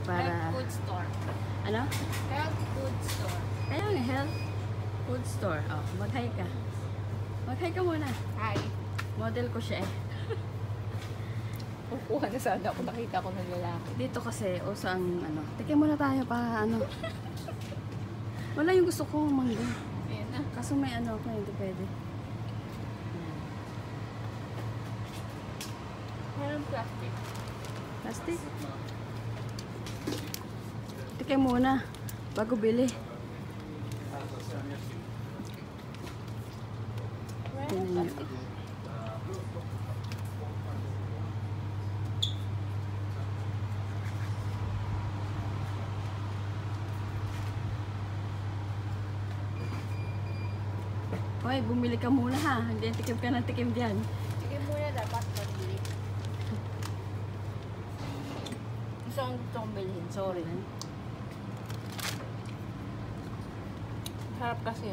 para... Health food store. Ano? Health food store. Kaya nga, health food store. Oh, mag-hi ka. Mag-hi ka muna. Hi. Model ko siya eh. Kukuha na sana ako, nakita ko ng lalaki. Dito kasi, uso ang ano. Tikim muna tayo pa ano. Wala yung gusto ko mangga. Ayan na. Kaso may ano ako, hindi pwede. Meron plastic. Plastic? Tikim muna. Bago bili. Meron plastic. Hoy, bumili ka muna ha. Hindi tikim ka ng tikim dyan. Sige muna dapat pag-bili. Gusto kong bilhin. Sorry. Harap kasi.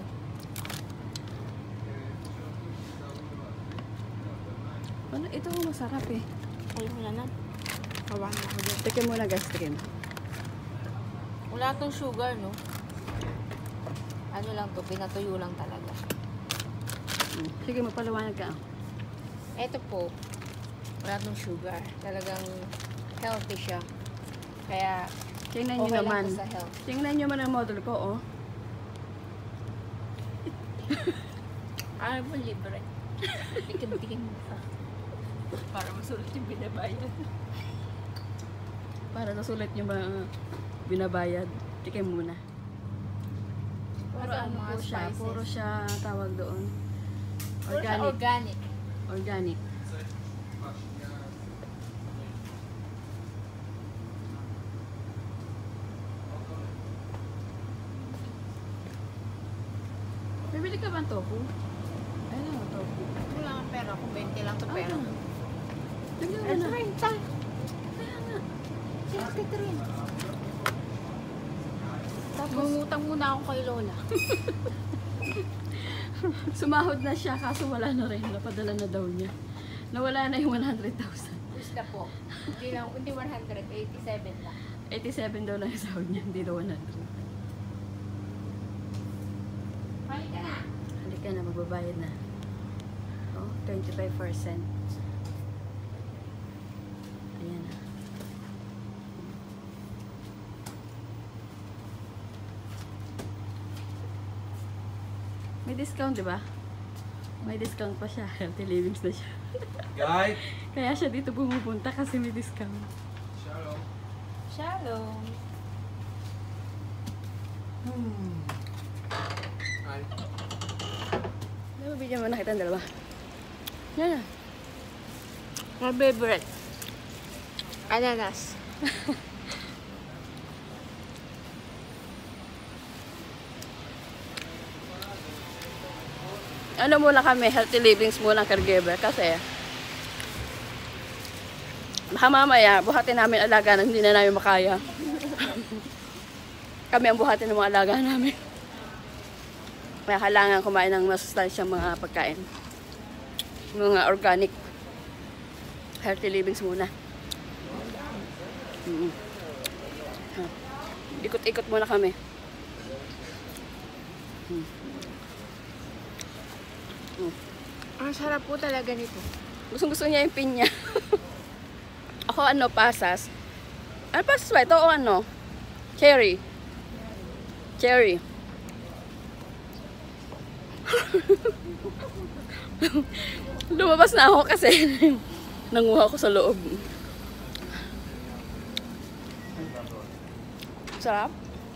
Ano, ito masarap eh. Uy, wala na. Kawan ako dyan. Tikim muna guys, tikim. Wala tong sugar, no? Ano lang to, pinatuyo lang talaga. Sige, magpaliwanag ka. Ito po, wala tong sugar. Talagang healthy siya. Kaya, Tingnan nyo okay naman. lang to sa health. Tingnan nyo naman ang model ko, oh. Ano po, libre. Tikim-tikim mo pa. Para masulit yung binabayad. Para nasulit nyo ba binabayad. Tikim muna. Puro Kasi ang ano mga po siya, spices. puro siya tawag doon. Puro siya Organic. organic. Organic. Bibili ka ba ng tofu? Ayun lang, tofu. Wala nga pera. Kung 20 lang to pera. Bigyan mo na. Kaya nga. Bakit rin? Mangutang muna ako kay Lola. Sumahod na siya, kaso wala na rin. Napadala na daw niya. Nawala na yung 100,000. Gusto po. Hindi 187 lang. 87 daw lang yung sahod niya, hindi daw 100. Balik ka na. Halika na, magbabayad na. Oh, 25%. Ayan na. May discount, di ba? May discount pa siya. Healthy livings na siya. Guys! Kaya siya dito pumupunta kasi may discount. Shalom! Shalom. Hi. Bigyan mo na kita ang dalawa. Yan na. My favorite. Ananas. Ano muna kami, healthy livings muna caregiver kasi baka mamaya buhatin namin alaga na hindi na namin makaya. Kami ang buhatin ng mga alaga namin. Kaya kailangan kumain ng masustansyang mga pagkain. Mga organic. Healthy livings muna. Ikot-ikot muna kami. Ang sarap po talaga nito. Gustong-gusto niya yung pinya. Ako ano, pasas. Ano pasas ba? Ito o ano? Cherry. Cherry. Lumabas na ako kasi nanguha ako sa loob. Sarap.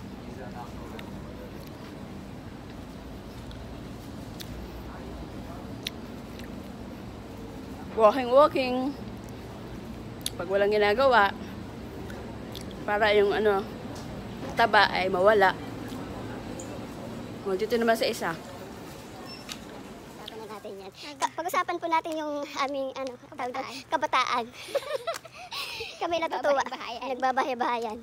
Walking. Pag walang ginagawa, para yung ano, taba ay mawala. O, dito naman sa isa. Pag-usapan natin yan. Pag-usapan po natin yung aming ano, kabataan. Kami natutuwa. Nagbabahay-bahayan.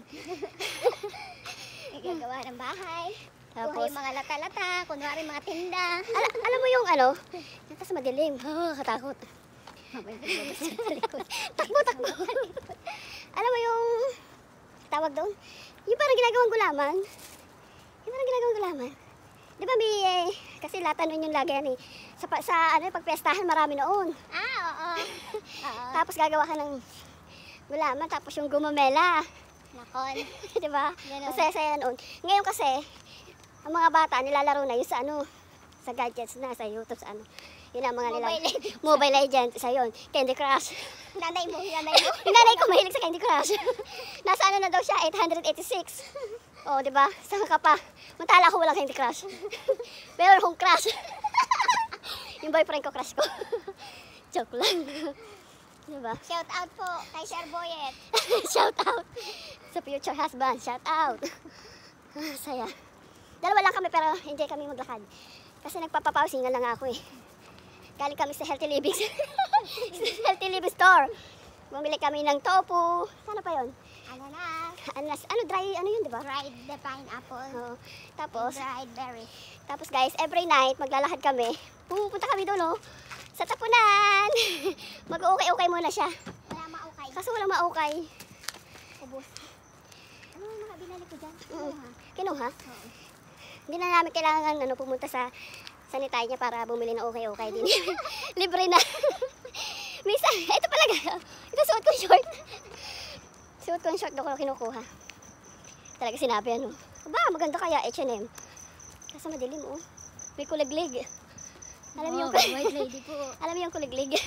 Gagawa ng bahay. Tapos mga lata-lata, kunwari mga tinda. Alam mo yung ano? Tapos madilim. Katakot. Takbo. Alam mo yung tawag tawag doon? Yung parang ginagawang gulaman. Yung parang ginagawang gulaman. Di ba may, kasi lata nun yung lagyan eh. Pagpiestahan marami noon. Oo. Tapos gagawa ka ng gulaman, tapos yung gumamela. Nakon. Di ba? Ganun. Masaya noon. Ngayon kasi, ang mga bata nilalaro na yun sa sa gadgets na, sa YouTube, sa Yun ang mga Mobile Legends. Mobile Legends, isa yun. Candy Crush. Nanay mo. Yung nanay ko mahilig sa Candy Crush. Nasa na daw siya, 886. Oh, di ba? Saan ka pa? Mantala ako walang Candy Crush. Meron akong crush. Yung boyfriend ko, crush ko. Joke lang. Di ba? Shout out po kay Sir Boyet. Shout out sa future husband. Shout out. Saya. Dalawa lang kami pero hindi kami maglakad. Kasi nagpapapausingan lang ako eh. Galing kami sa Healthy Living. Healthy Living store. Bumili kami ng tofu. Sana pa yun? Ananas. Dry, yun, di ba? Dried the pineapple. Oo. Tapos, Dried berry. tapos guys, every night, maglalakad kami. Pupunta kami doon, sa tapunan. Mag-ukay-ukay muna siya. Wala maukay. Kaso walang maukay. Ubus. Ano yung mga binali ko dyan? Kinuha? Hindi na namin kailangan pumunta sa sanitay niya para bumili ng okay-okay din. Libre na. Misa, ito pala. Ito suot ko yung short. Suot ko yung short doon ko kinukuha. Talaga sinabi Aba, maganda kaya H&M. Kaso madilim May kuliglig. Alam mo yung white lady po. Alam mo yung kuliglig.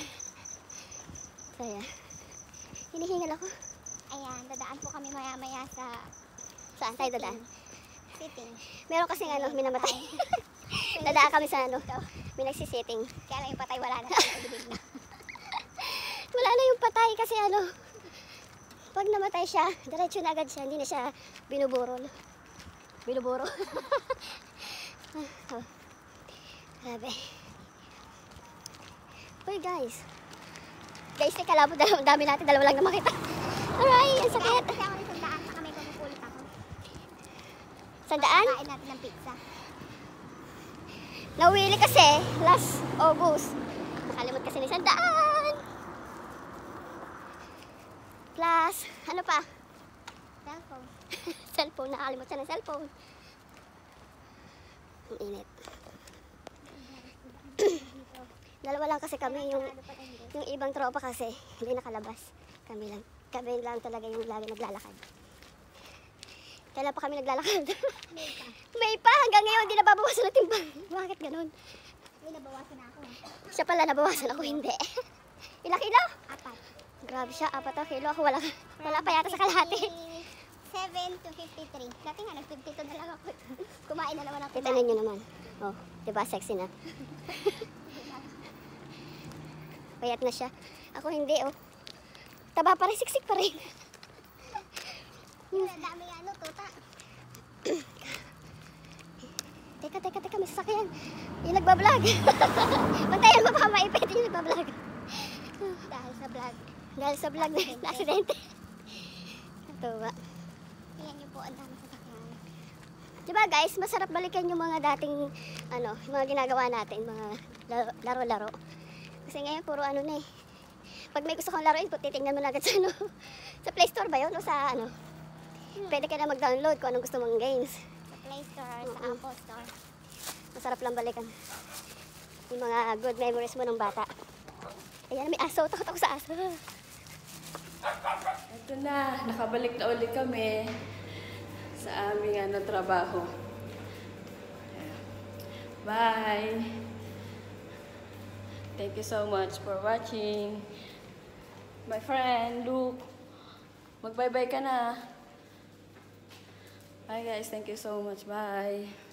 Saya. Hinihingal ako. Ayan, dadaan po kami maya-maya sa Saan tayo dadaan? sitting. Meron kasi minamatay. Dadaan kami sa may nagsisitting. Kaya lang yung patay wala na. Ibig na. Wala na yung patay kasi pag namatay siya, diretso na agad siya, hindi na siya binuburol. Binuburo. Oh. Grabe. Uy guys. Guys, teka lang po, dami natin, dalawa lang na makita. Aray, ang sakit. Kasi ako rin sandaan sa kami mapupulit ako. Sandaan? Kain natin ng pizza. Nawili kasi last August. Nakalimot kasi ni Sandaan. Plus, ano pa? Cellphone. Cellphone, nakalimot siya ng cellphone. Ang init. Dalawa lang kasi kami, yung ibang tropa kasi hindi nakalabas. Kami lang talaga yung lagi naglalakad. Kailan pa kami naglalakad? May pa, hanggang ngayon hindi nababawasan ng timbang. Bakit ganun? May nabawasan na ako. Siya pala nabawasan ako, hindi. Ilang kilo? 4. Grabe siya, 4 kilo. Ako wala pa yata sa kalahati. 7 to 53. Dati nga, nag-52 na lang ako. Kumain na naman ako. Kita ninyo naman. Oh, diba sexy na? Payat na siya. Ako hindi, Taba pa rin, siksik pa rin. Ang dami tuta. Teka, may sasakyan. Yung nagbablog. Bantayan mo baka maipit yung nagbablog. Dahil sa vlog. Dahil sa vlog na aksidente. Natuwa. Tingnan niyo po, ang dami sasakyan. Diba guys, masarap balikan yung mga dating, yung mga ginagawa natin, mga laro-laro. Kasi ngayon, puro na eh. Pag may gusto kong laruin, titingnan mo na agad sa sa Play Store ba yun? O sa pwede ka na mag-download kung anong gusto mong games. Sa Play Store, sa Apple Store. Masarap lang balikan. Yung mga good memories mo nung bata. Ayan, may aso. Takot ako sa aso. Ito na, nakabalik na ulit kami sa aming trabaho. Bye! Thank you so much for watching. My friend, Luke, mag-bye-bye ka na. Bye guys, thank you so much. Bye!